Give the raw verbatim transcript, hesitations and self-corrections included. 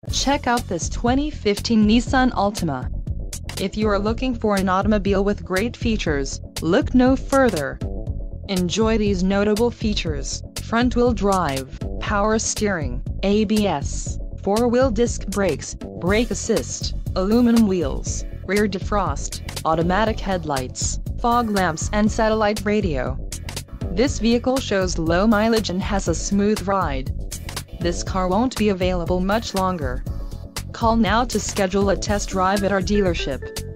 Check out this twenty fifteen Nissan Altima. If you are looking for an automobile with great features, look no further. Enjoy these notable features: front-wheel drive, power steering, A B S, four-wheel disc brakes, brake assist, aluminum wheels, rear defrost, automatic headlights, fog lamps and satellite radio. This vehicle shows low mileage and has a smooth ride. This car won't be available much longer. Call now to schedule a test drive at our dealership.